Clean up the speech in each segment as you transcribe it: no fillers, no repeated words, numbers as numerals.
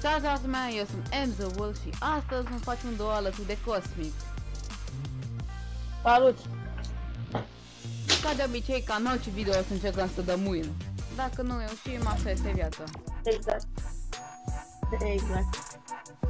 Salutați mea, eu sunt Emzowolf și astăzi îmi fac un duo alături de Cosmic. Salut! Ca de obicei, ca în orice video o să încercăm să dăm win. Dacă nu reușim, asta este viața. Exact. Exact.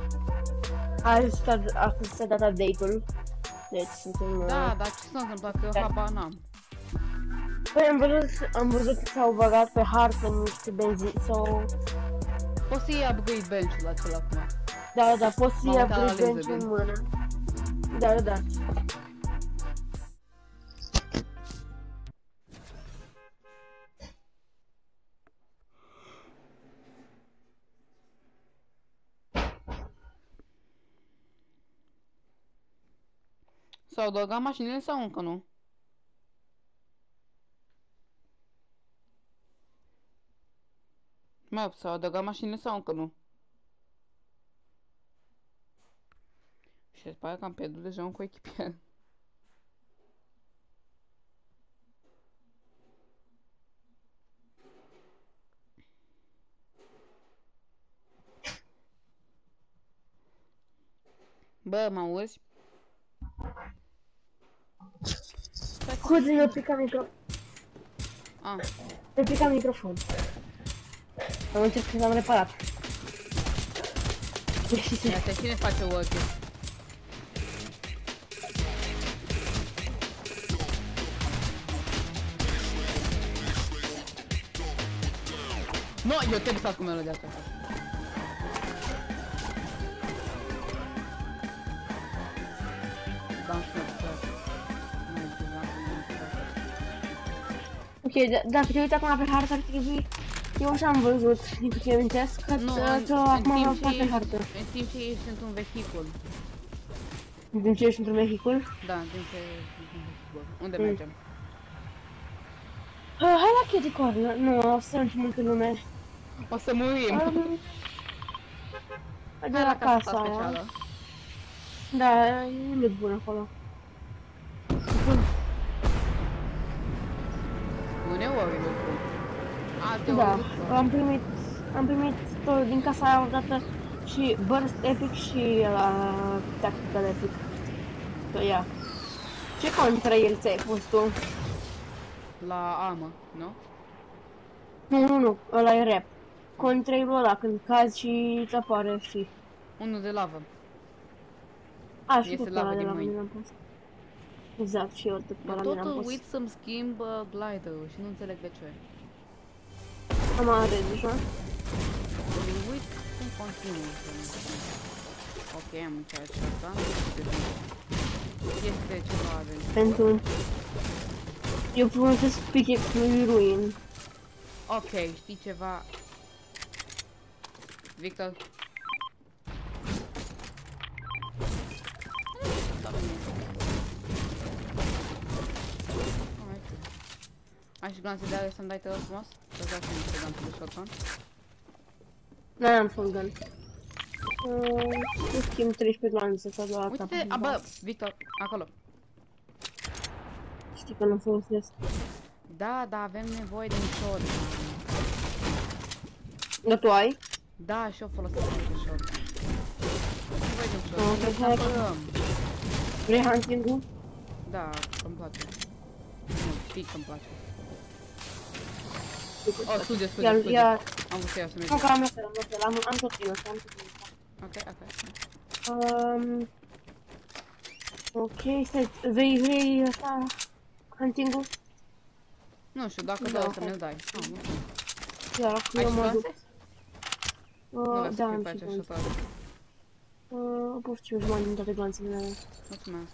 Astăzi s-a dat update-ul. Deci suntem... Da, dar ce s-a întâmplat? Că eu habar n-am. Păi am văzut că s-au băgat pe hartă niște benzi sau... Poți să iei upgrade bench-ul acela acum. Da, poți să iei M-am uitat la upgrade bench laser în mână. Da. S-au adăugat mașinile sau încă nu? Mă, s-au adăugat mașinile sau încă nu? Și se pare că am pierdut deja un coechipier. Bă, mă auzi? Scuze, mi-a picat microfon. Mi-a picat microfon. Am încercat să l-am reparat. Iată, cine face work-ul? No, eu trebuie să fac cu melodia asta. Ok, dacă te uiți acum pe hartă ar trebui... Eu așa am văzut, din câte amintesc, că acum am fost pe hartă. În timp ce ești într-un vehicul. În timp ce ești într-un vehicul? Da, în timp ce ești într-un vehicul. Unde mergem? Hai la Kitty Corner. Nu, o să ajungi multă lume. O să murim. De la casa aia. Da, e loot bun acolo. Bune ori loot bun. Da, am primit tot din casa aia odată și Burst Epic și Tactical Epic. So, ia. Ce contra el ți-ai pus tu? La armă, nu? Nu, ăla e rap. Contra-ul ăla, când cazi și îți apare și... Unul de lavă. A, și tot ăla de la mine am pus. Exact, și eu tot ăla de la am pus. Tot uit să-mi schimb glider-ul și nu înțeleg de ce. Am are deja. Uit cum continuu. Ok, am încercat asta. Este ceva avem. Pentru... Eu folosesc pickaxe-ul Ruin. Ok, știi ceva? Victor? Ai și glanțe de aia să-mi dai tău frumos? Să-ți dai și niște glanțe de shotgun? N-am shotgun. Eu schimb 13 glanțe să doar asta. Uite-te, bă, Victor, acolo. Știi că nu folosesc. Da, avem nevoie de un shotgun. Dar tu ai? Da, și eu folosesc de shotgun. Nevoie de un Ok, shotgun. hai. Vrei hunting-ul? Da, îmi place. Nu, pic îmi place. Oh, scuze. Am vrut să iau să merg. Nu, că am lăsat, am tot eu, Ok. Ok, stai, vrei ăsta, hunting-ul? Nu știu, dacă da, să mi-l dai. Nu știu. Iar, Ai eu și mă duc. clase? Nu Da, vreau am să și face glanțe. așa toate. Pot să jumătate din toate glanțele mele. Mulțumesc.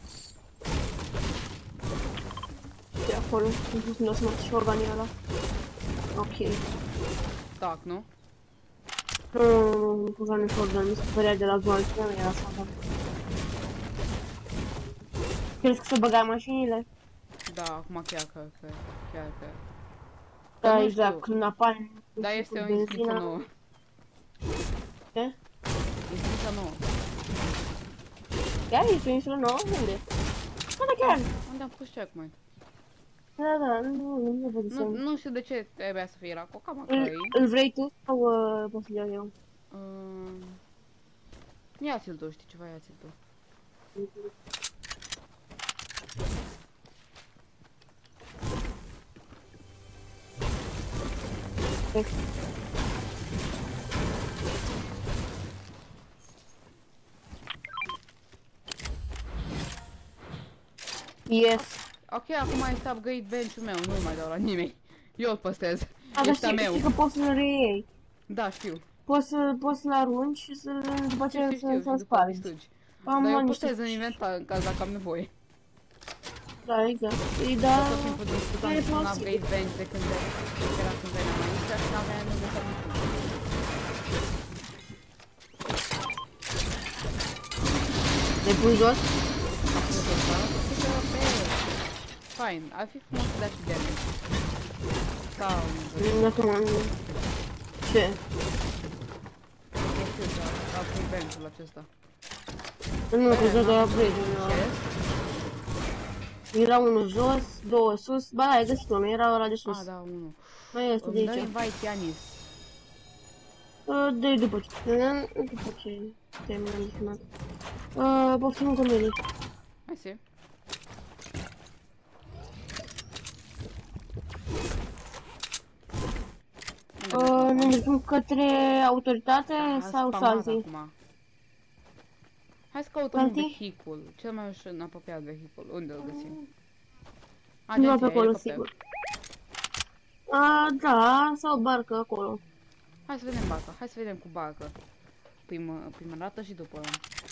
De acolo, nu o să mă și organii ăla. Ok. Tac, nu? Nu puteam nici organ, mi se părea de la glanțe, nu era să fac. Crezi că se băga mașinile? Da, acum chiar că. Da, nu exact, știu. când apare... Da, este o inscripție nouă. Ce? Inscripția nouă. Chiar este o insulă nouă? Unde? Da, chiar! Unde am pus checkpoint? Da, nu văd să... Nu știu de ce trebuia să fie la Coca, mă, că Îl vrei tu sau pot să-l iau eu? Ia-ți-l tu, știi ceva, ia-ți-l tu. Yes. Ok, acum este upgrade bench-ul meu, nu mai dau la nimeni. Eu îl păstrez. A, dar Este a meu. știi că poți să-l reiei. Da, știu. Poți să-l arunci și după Știu, aceea știu, știu, și să-l după îl spargi. distrugi. Am Dar eu luat niște... păstrez în inventar în caz dacă am nevoie. Da, exact. Îi da... Tot timpul discutam e despre un posibil. upgrade bench de când era când veneam aici și n-aveam nevoie să niciun. Le pui jos? Fain, ar fi frumos să dea și damage. Sau... Acum... Ce? Nu știu, dar upgrade bench-ul acesta. Nu, că joc la upgrade-ul. Ce? Era unul jos, două sus. Ba, ai găsit unul, era ăla de sus. Ah, da, unul. Mai este de Îmi dă aici. invite Ianis. Dă-i după ce terminăm de filmat. Poftim cu mine. Hai să. Ne îndreptăm către autoritate sau alții? Acum. Hai să căutăm un vehicul, cel mai ușor apropiat vehicul. Unde îl găsim? Nu pe acolo, elicopter. sigur. Da, sau barcă acolo. Hai să vedem barca, hai să vedem cu barcă. Prima dată și după.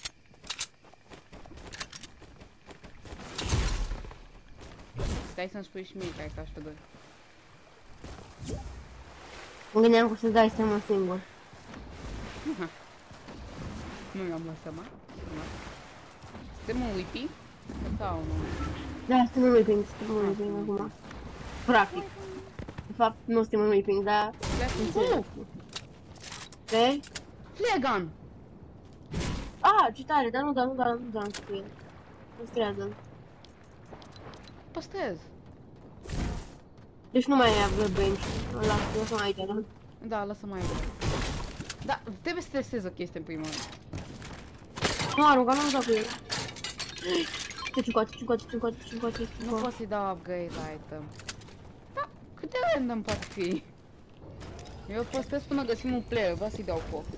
Stai să-mi spui și mie că ai ca și pe doi. Mă gândeam că să dai seama singur. Nu mi-am luat seama. Suntem un whippy? Sau nu? Da, suntem în whipping, acum. Practic. De fapt, nu suntem în whipping, dar... Vrei? Flegan! Ce tare, dar nu cu el. Păstrează-l. Păstrez. Deci nu mai ai bench. Lasă-mă aici, da? Da, lasă-mă aici. Da, trebuie să testez o chestie în prima oară. Nu, arunca, nu dau cu el. Ce-ncoace. Nu pot să-i dau upgrade la item. Da, cât de random poate fi? Eu postez până găsim un player, vreau să-i dau foc.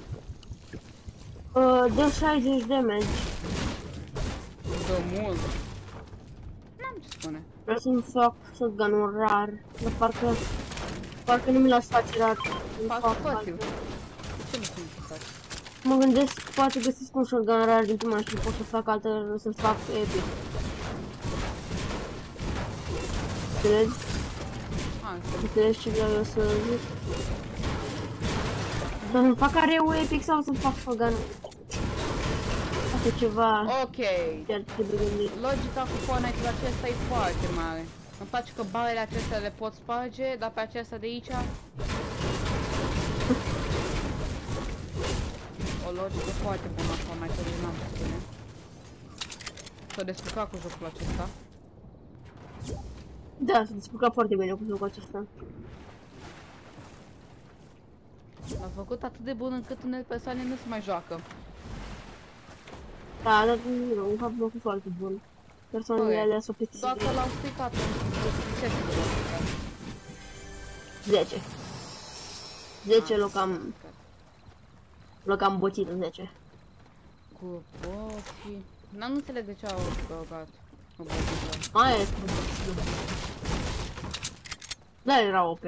Dă 60 damage. Dă mult. N-am ce spune. Vreau să-mi fac shotgun-ul rar. Dar parcă nu mi l-ați face rar. Fac fățiu. Ce nu sunt să faci? Mă gândesc, poate găsesc un shotgun rar din prima și pot să fac altă, să fac epic. Înțelegi? Înțelegi ce vreau eu să zic? Să-mi fac areu epic sau să-mi fac shotgun? Asta e ceva... Ok. Chiar trebuie gândit. Logica cu Fortnite-ul acesta e foarte mare. Îmi place că barele acestea le pot sparge, dar pe acestea de aici... O logică foarte bună a Fortnite-ului, n-am ce spune. S-a descurcat cu jocul acesta. Da, s-a descurcat foarte bine cu jocul acesta. L-a făcut atât de bun încât unele persoane nu se mai joacă. Da, dar nu, în fapt, nu e foarte bun. Persoanele alea s-au plictisit. Dacă l-au stricat, ce se 10. 10 locam boțit în 10. Cu boții... N-am înțeleg de ce au băgat o boțită. Aia este. Da, era OP.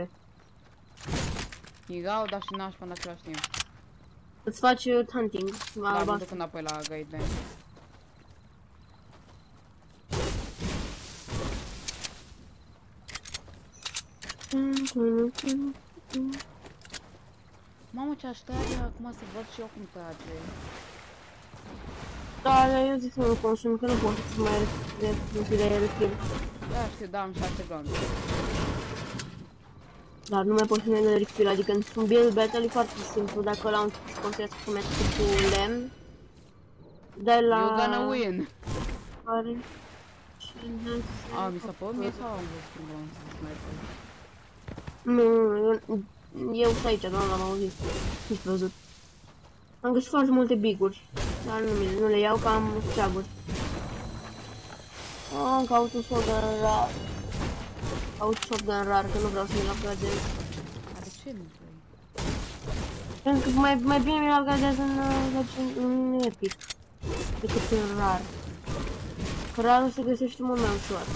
Erau, dar și nașpa în același timp. Îți faci hunting. Da, mă duc înapoi la guide. Mamă, ce aș trage acum să văd și eu cum trage. Da, eu zic să nu consum, că nu pot să mai refill. Da, știu, da, am 6 blonde. Dar nu mai pot să mai refill, adică într-un build battle e foarte simplu, dacă ăla construiesc cu metru cu lemn. Dai la... You're gonna win! Are... Mi s-a părut mie sau am văzut un blonde să sniper? Nu, eu sunt aici, doamna, l-am auzit. Nu-ți văzut. Am găsit foarte multe biguri, dar nu le iau, că am ceaburi. Caut un shotgun rar. Caut shotgun rar, că nu vreau să mi-l upgradez. Are ce nu vrei? Pentru că mai bine mi-l upgradez în epic decât în rar. Că rarul se găsește mult mai ușor.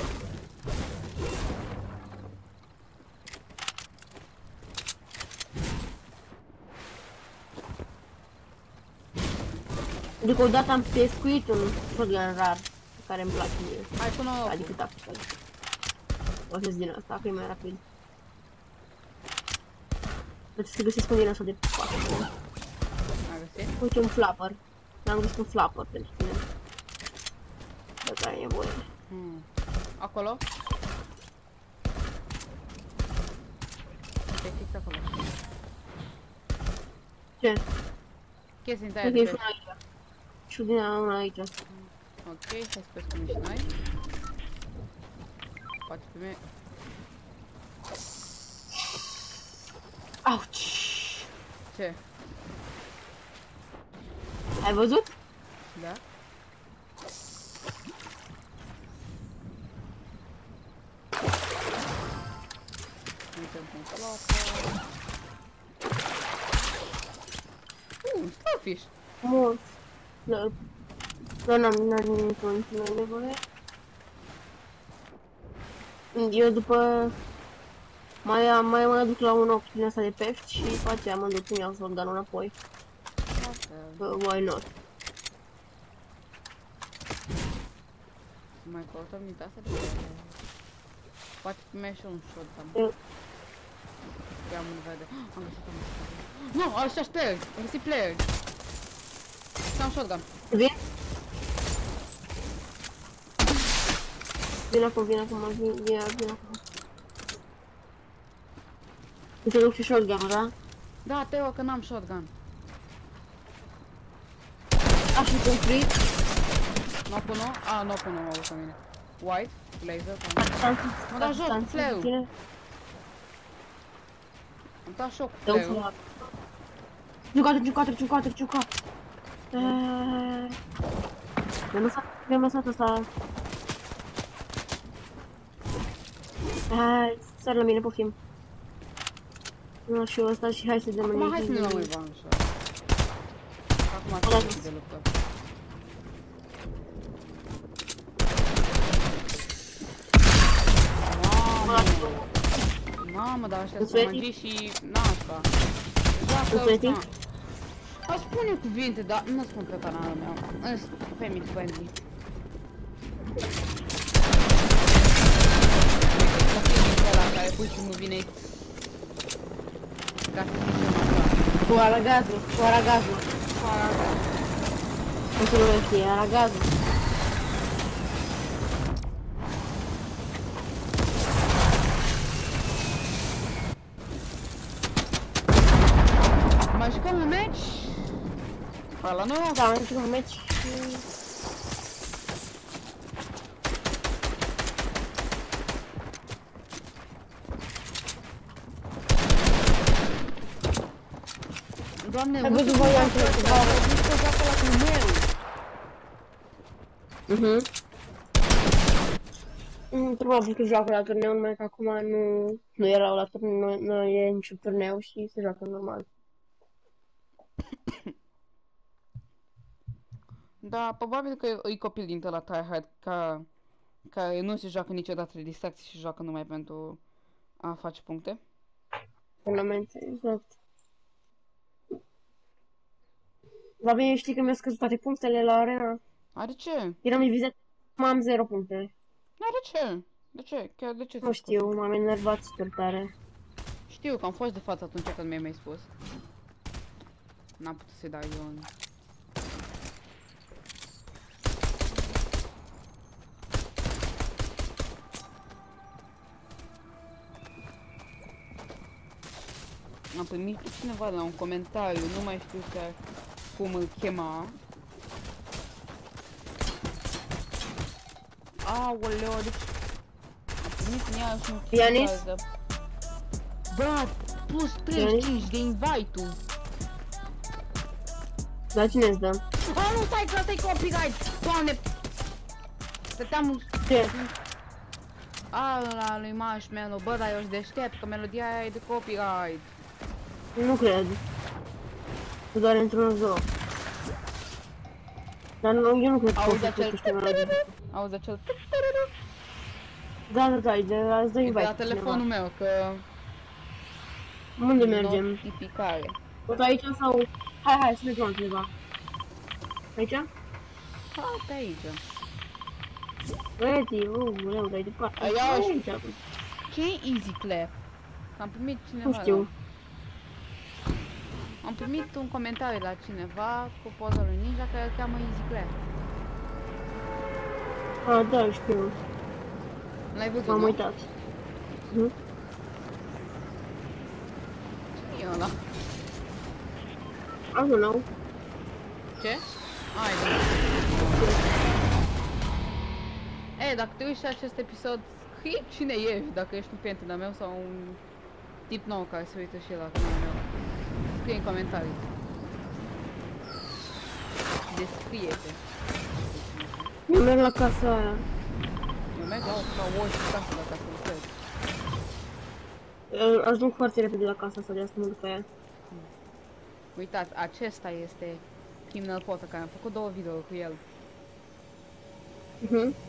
Adică odată am pescuit un shotgun rar care îmi place mie. Hai până la Adică tactical. O să-ți din asta, că e mai rapid. Trebuie să găsesc un din asta de facă. Ai găsit? Uite un flapper. Am găsit un flapper pentru tine. Dacă ai nevoie. Acolo? E fix acolo. Ce? Chestii din aia Ok, de și una aici. Și din aia una aici. Ok, hai să pescăm și noi. Poate pe mine... Auci! Ce? Ai văzut? Da? Uite un flapper. Un starfish! Mult. N-am niciun nevoie. Eu după... Mai mă duc la un ochi din asta de pești și după aceea mă duc să-mi iau shotgun-ul înapoi. Why not? Mai căutăm din asta de... Poate primești și un shotgun. Ia mă vede. Am găsit un shotgun. Nu, așa player! Am găsit player! Am shotgun. Vin? Vin acum, vin acum. Îți duc și shotgun, da? Da, Teo, că n-am shotgun. Așa cum frit. N-o pun-o? A, n-o pun-o, mă pe mine. White, laser, mă dau joc cu fleu. Am dat joc cu fleu. Ciuca. Mi-am lăsat asta. Sar la mine, poftim. Nu, și ăsta și hai să dăm Acum hai să ne luăm revanșă. Acum trebuie de luptă. Mamă, dar ăștia sunt magii și nașpa. Joacă... Aș spune cuvinte, dar nu spun pe canalul meu. Sunt family friendly. Copilul ăla care pui și nu vine ca să zice cu aragazul. Nu se numește, aragazul. Mai jucăm un meci? Ăla nu? Da, mai jucăm un meci. Doamne, ai văzut voi am trecut, a zis că joacă la turneu. Probabil că joacă la turneu, numai că acum nu erau la turneu, nu e niciun turneu și se joacă normal. Da, probabil că e copil din ăla tryhard care nu se joacă niciodată de distracție și joacă numai pentru a face puncte. Turnamente, exact. Dar bine, știi că mi-au scăzut toate punctele la arena? Are ce? Eram divizat, am 0 puncte. Are ce? De ce? Chiar de ce? Nu știu, m-am enervat super tare. Știu că am fost de față atunci când mi-ai mai spus. N-am putut să-i dau eu în... Am primit pe cineva la un comentariu, nu mai știu chiar cum îl chema. Aoleo, deci... Am primit în ea și un Pianist? Bă, plus 35 de invite-ul. Da, cine îți dă? Oh, nu, stai, că ăsta-i copyright! Doamne! Stăteam... Ce? Ala lui Marshmallow, bă, dar eu sunt deștept, că melodia aia e de copyright. Nu cred. Tu doar într-un zoo. Dar nu, eu nu cred că Auzi poți să acel... folosești melodie. Auzi acel... Da, îți dă E de invite la telefonul meu, că... Unde mergem? Notificare. Tot aici sau... Hai, să mergem altundeva. Aici? Ha, pe aici. Ready, uleu, dai departe. Ai, ia Aici. Ce e Easy Clap? Am primit cineva... Nu știu. Am primit un comentariu la cineva cu poza lui Ninja care îl cheamă Easy Clap. Ah, da, știu. L-ai văzut, M-am nu? uitat. Mhm. Cine e ăla? I don't know. Ce? Ai, da. E, dacă te uiți la acest episod, scrie cine ești, dacă ești un prieten al meu sau un tip nou care se uită și la canalul meu. Scrie în comentarii. Descrie-te. Eu merg la casa aia. Eu merg la o casă la casă, lucrez. Ajung foarte repede la casa asta, de asta mă duc pe aia. Uitați, acesta este Criminal Potter, care am făcut 2 videouri cu el. Mhm.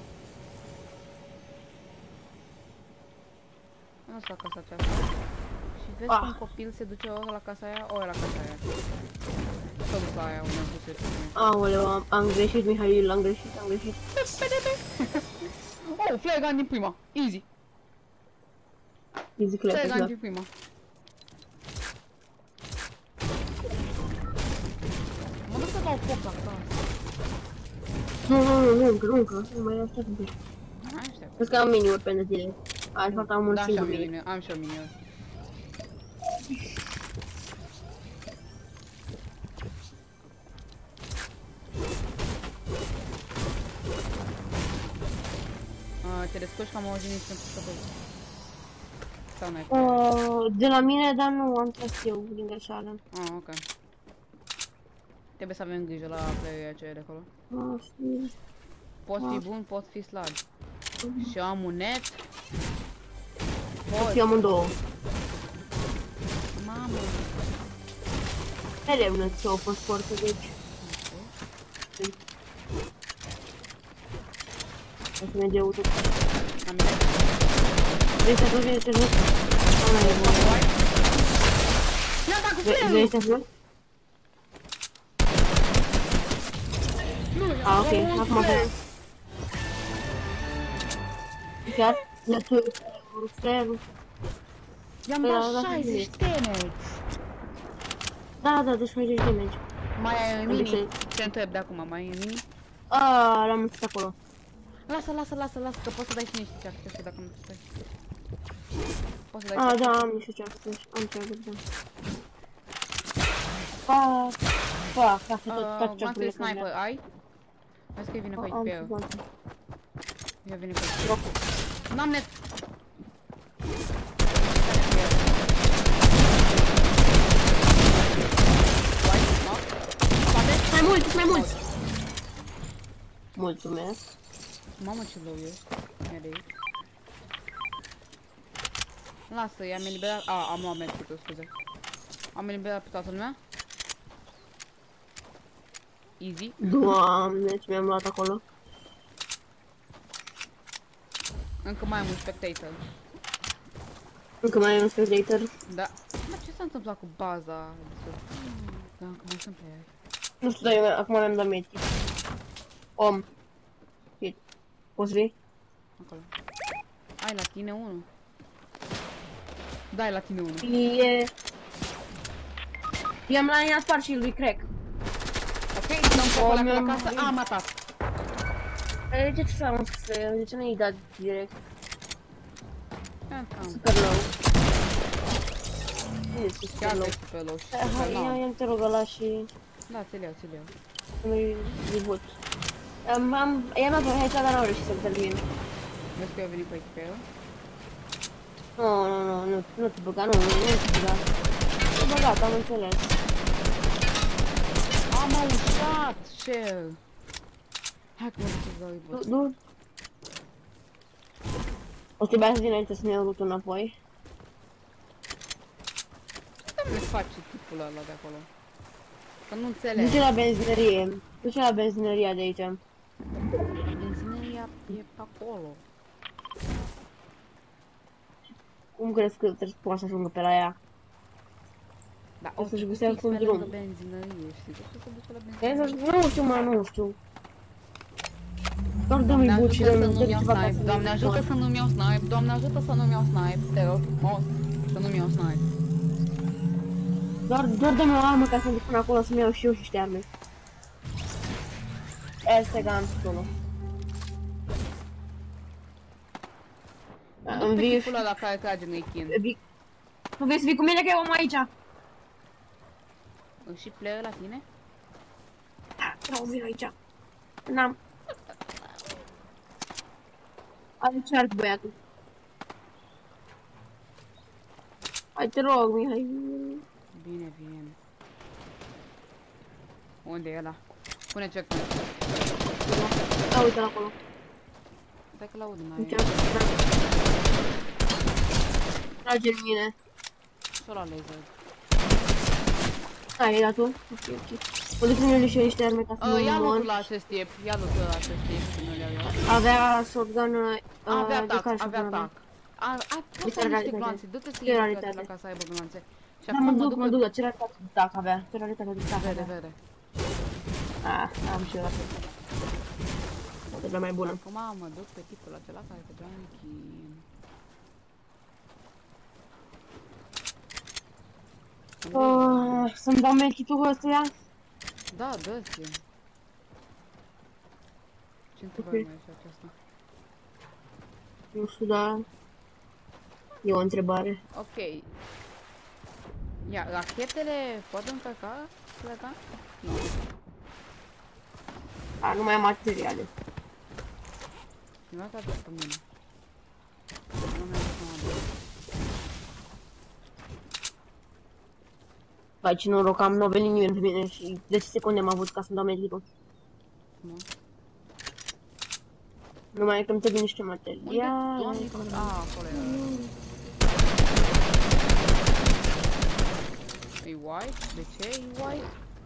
Nu știu la casa aceasta. Și vezi cum copil se duce ori la casa aia, ori la casa aia. S-a dus la aia unde am pus eu pe mine. Aoleu, am greșit, Mihail, am greșit. Oh, flare gun din prima, easy. Easy clap, Flare gun da. din prima. Mă duc să dau foc la casă. Nu, încă. Nu mai aștept un pic. Hai, aștept. Vezi că am mini-uri pe tine. De fapt am un Da, și singur am mini. minion, am și o minion. Te descurci cam auzit nici pentru să văd. Sau n-ai? De la mine, dar nu am tras eu din greșeală. Ah, ok. Trebuie să avem grijă la playerii aceia de acolo. Știu. Poți fi bun, poți fi slab. Și eu am un net. Pot fi amândouă. Mamă. Mereu nu ți-o fost foarte, deci. O să merge auto. Am net. Vrei să faci ce nu? Nu mai e bun. Ia da cu Vrei flare-ul! să faci? Nu, Ok, acum vrei. Chiar? La tu, flare-ul. I-am Da, dat da, 60 damage. Da, deci mai ești damage. Mai ai în Am mini? găsit. Te întreb de acum, mai ai în mini? L-am înțeles acolo. Lasă, că poți să dai și niște ceacre, dacă nu stai. Poți să dai Da, am niște ceasuri. Am ceasuri, da. Fac, ca să tot Guantul de ceasurile sniper, ai? Vezi că vine pe aici pe el. Eu vine pe aici. N-am net! Mai mulți! Mulțumesc. Mamă, ce low ești. Ia de aici. Lasă, i-am eliberat... am luat medkit-ul, scuze. Am eliberat pe toată lumea. Easy. Doamne, ce mi-am luat acolo. Încă mai am un spectator. Încă mai e un spectator. Da. Mă, ce s-a întâmplat cu baza? Da, încă mai sunt player. Nu știu, dar eu acum mi-am dat medkit. Om. Hit. Poți vii? Acolo. Ai la tine unul. Dai la tine unul. I-am la ea spart și lui crack. Ok, dăm focul ăla pe la casă. A matat. De ce fac, mă, de ce nu-i dat direct? Cam. Super low. Este super Chiar low. ești pe low și Hai, super low. ia-mi te rog ăla și Da, ți-l iau. nu-i reboot. I-am dat pe headshot, dar n-am reușit să-l termin. Vezi că eu venit pe aici pe el? Nu te băga, nu te băga. Te băgat, am înțeles. Am auzit. dat share. Hai că mă duc să dau bot. Nu. O să trebuia să dinainte să ne iau lutul înapoi. Ce ne face tipul ăla de acolo? Că nu înțeleg. Duce la benzinărie. Duce la benzinăria de aici. Benzineria e pe acolo. Cum crezi că trebuie să ajungă pe la ea? Da, O să-și fix găsească un pe drum. lângă benzinărie, știi? De ce se duce la benzinărie? Nu știu, mă, nu știu. Doar Doamne dă-mi buci, ajută să dă-mi nu-mi iau ceva ca snipe, să Doamne ajută să nu-mi iau snipe, Doamne ajută să nu-mi iau snipe, te rog frumos, să nu-mi iau snipe. Doar dă-mi o armă ca să-mi duc până acolo să-mi iau și eu și niște arme. Este că am acolo. Nu pe tipul ăla care trage nechin. Nu vrei să vii cu mine că eu am aici? Și player la tine? Da, vreau vin aici. N-am. Are ce arc băiatul. Hai te rog, Mihai. Bine, bine. Unde e ăla? Pune checkpoint. Da, uite-l acolo. Stai că l-aud mai. Uite, trage în mine. Și-o la laser. Hai, e dat tu? Ok. Mă duc să mi și eu niște arme ca să nu Ia mor. lucrul la acest tip, ia lucrul la acest tip, că nu le-au eu. Avea shotgun, Avea de care atac, avea shotgun atac. Poți să ai niște gloanțe, du-te să Ce iei raritate. la ca să aibă gloanțe. Și Da, acum mă duc, dar ce raritate de tac avea? Ce raritate de tac Vede, avea? vede. Am și eu la fel. Poate cea mai bună. Acum mă duc pe tipul acela care te John. Să-mi dau medkit-ul ăstuia? Da, dă-ți. Ce întrebare mai e și aceasta? Nu știu, dar... E o întrebare. Ok. Ia, rachetele pot încărca? Pleca? Nu. Nu mai am materiale. Nu mai dat pe mine. Nu mi-am dat seama de. Vai, ce noroc, nu a venit nimeni pe mine și 10 secunde am avut ca să-mi dau medkit-ul. Numai că îmi trebuie niște materiale. Unde? Acolo e. E white? De ce e white?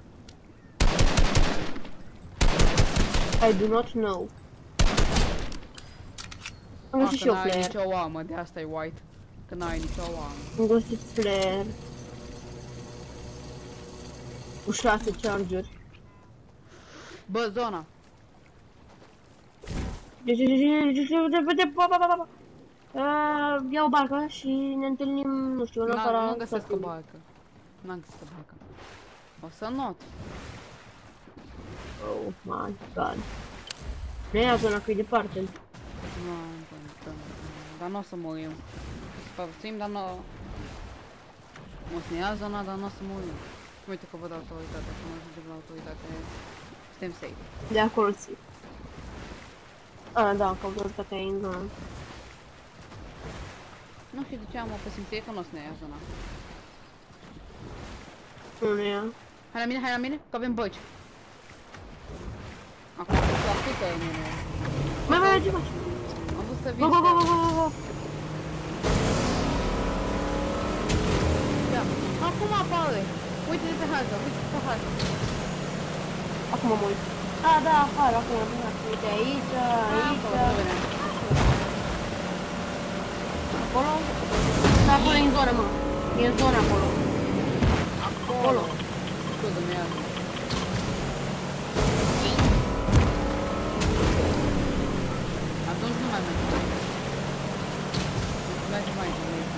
I do not know. Am găsit și eu flare. flare. Nicio oamă, de asta e white. Că n-ai nicio oamă. Am găsit flare. Cu 6 chargeri. Bă, zona! Iau o barcă și ne întâlnim, nu știu, în afara... Nu găsesc o barcă. N-am găsit o barcă. O să not. Oh my god. Nu ia zona că e departe. Nu, dar nu o să mor eu. Spărțim, dar nu... O să ne ia zona, dar nu o să mor eu. Uite că văd autoritatea, că mă ajungem la autoritate. Suntem safe. De acolo ții. Da, că autoritatea e în zona. Nu știu de ce am o presimțire că nu o să ne ia zona. Nu ne ia. Hai la mine, că avem băci. Acum am fost la frică în mine. Mai, ce faci? Am vrut să vin să... Ia, acum apare. Uite-te pe hartă, uite-te pe hartă. Acum mă uit. Da, afară, acum. Uite aici, aici. Acolo? Da, acolo e în zonă, mă. E în zonă acolo. Acolo. Scuze-mă, iartă. Atunci nu mai merg. Mergi mai aici.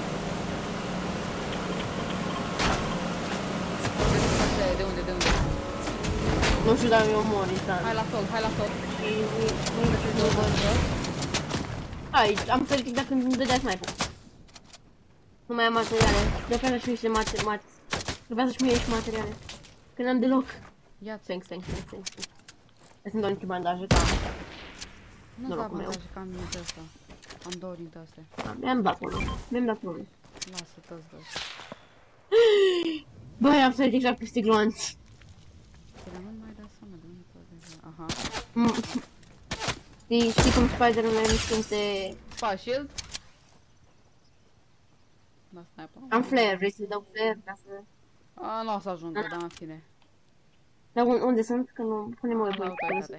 De unde? Nu știu dacă eu mor instant. Hai la sol. Și nu văd. Aici, am sărit dacă îmi dădea sniper. Nu mai am materiale. Trebuie să-și mie niște materiale. Trebuia să-și mie și materiale. Că n-am deloc. Ia-ți. Thanks. Să-mi dau niște bandaje, ca... Nu da bandaje, că am dintre ăsta. Am două dintre astea. Mi-am dat unul. Lasă, toți doi. Băi, am sărit exact peste gloanți. Dar nu mai dați Lasă-mă de unde deja. Aha. Știi cum Spider-Man simte... Pa, shield? Da, sniper. Am flare, vrei să-i dau flare ca să... A, nu o să ajungă, dar în fine. Dar unde sunt? Că nu punem o La bună. autoritate.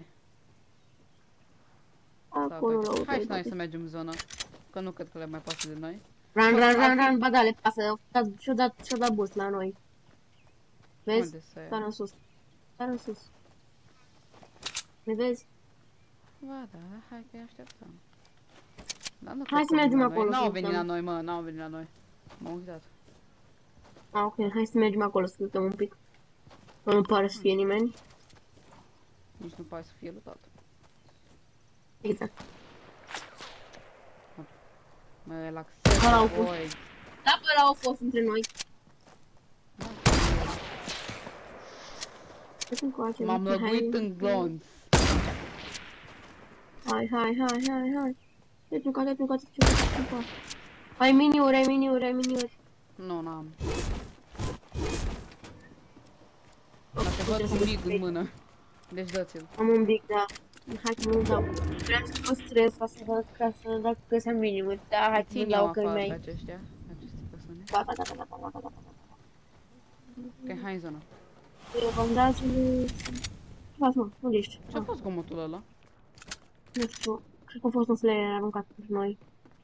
Acolo la Hai și noi autoritate. să mergem în zonă. Că nu cred că le mai pasă de noi. Run, ba da, le pasă. Și-o dat boost la noi. Vezi? Unde să Sar în sus. Sar în sus. Ne vezi? Ba da, hai că-i așteptăm. Dar nu Hai cred să că mergem vin la noi. acolo, N-au să venit luptăm. la noi, mă, n-au venit la noi. M-am uitat. Ah, ok, hai să mergem acolo să luptăm un pic. Nu pare să fie nimeni. Nici nu pare să fie luptat. Exact. Mă relaxez, Ăla au fost. voi. Da, pe ăla au fost între noi. M-am lăguit în glonț. Hai. Te pica. Ai miniuri. Nu, n-am. Dacă văd un big în mână. Deci dă-ți-l. Am un big, da. Hai că nu-l dau. Vreau să păstrez ca să văd, ca să dacă găseam minimuri. Da, hai să nu dau că afară pe mei. aceștia. Aceste persoane. Gata. Ok, hai în zonă. Eu v-am dat Lasă-mă, unde ești? Ce-a fost gomotul ăla? Nu știu, cred că a fost un flare aruncat pentru noi.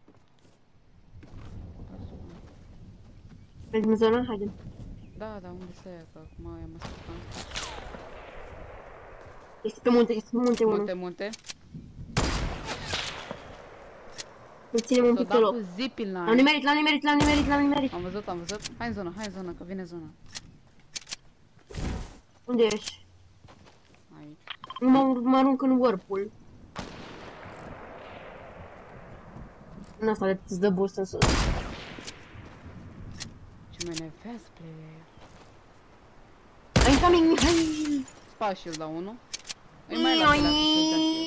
Mergem în zonă? Haidem. Da, unde se ia? Că acum i-am ascultat. Este pe munte unul. Munte. Îl ținem un S-o pic pe dat loc. cu zipil la L-am nimerit. Am văzut. Hai în zonă, că vine zona. Unde ești? Aici. Nu mă arunc în whirlpool. În asta de îți dă boost în sus. Ce manifest, player. Incoming, Mihail! Spa shield la 1. Îi mai las să se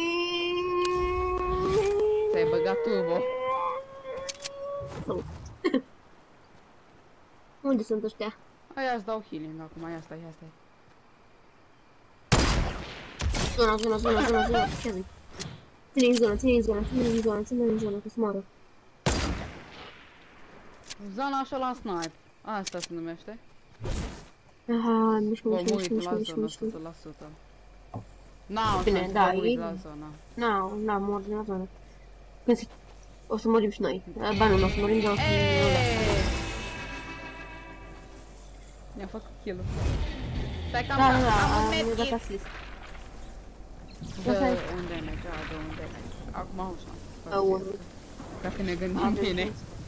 ți-ai băgat turbo. Unde sunt ăștia? Aia îți dau healing acum, ia stai. Zona. Ce zic? Ține în zonă, că se moară. Zona așa la snipe. Asta se numește. Aha, mișcă. Bă, mă uit la zonă 100%. N-au Bine, șans da, să mă uit e- la zona. N-am mort din la zonă. Când se... O să murim și noi. Ba nu, o să murim, dar o să murim. Mi-a făcut kill-ul. Stai că Da, am un mi-a medkit. dat asist. Dă un damage, dă un damage. Acum au șans. Unul. Dacă ne gândim bine.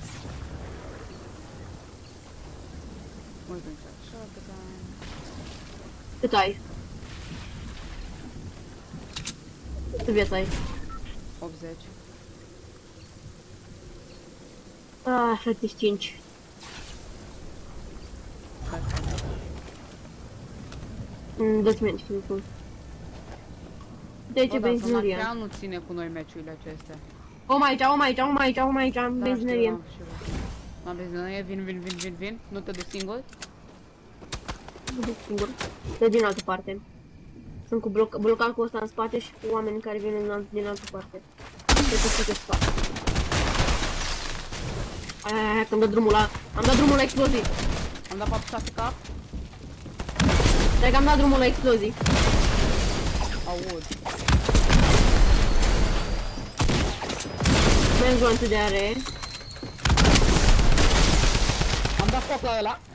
Uite, shotgun. Cât ai? Cât viață ai? 80. Ah, 75. Dă-ți menti, nu spun. De aici benzineria. Zona nu ține cu noi meciurile acestea. Om aici, am benzinerie. Am benzinerie, vin. Nu te duci singur? Nu duc singur. Dă din altă parte. Sunt cu blocat cu ăsta în spate și cu oameni care vin din altă parte. Deci pe spate. Hai, că am dat drumul la explozii. Am dat 46 cap. Stai că am dat drumul la explozii. Aud. Mai gloanțe de are. Am dat foc la ăla.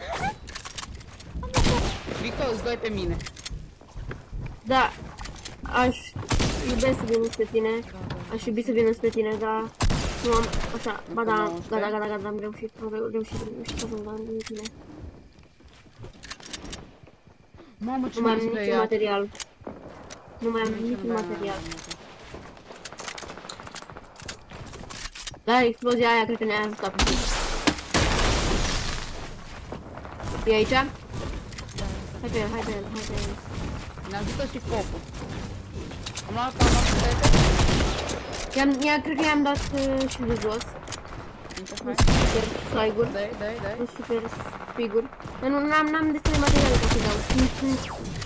Vico, îți dai pe mine. Da, aș iubi să vin spre tine. Aș iubi să vin spre tine, dar nu am, așa, ba da, gata, am reușit să ajung la tine. Mamă, ce Nu mai am m-am niciun speriat. material. Nu mai am niciun material. Dar explozia aia cred că ne-a ajutat puțin. E aici? Hai pe el. Ne ajută și focul. Am luat putete. Cred că i-am dat și de jos. Încă Super sigur. dai. Super sigur. Dar nu, n-am destule materiale ca să dau.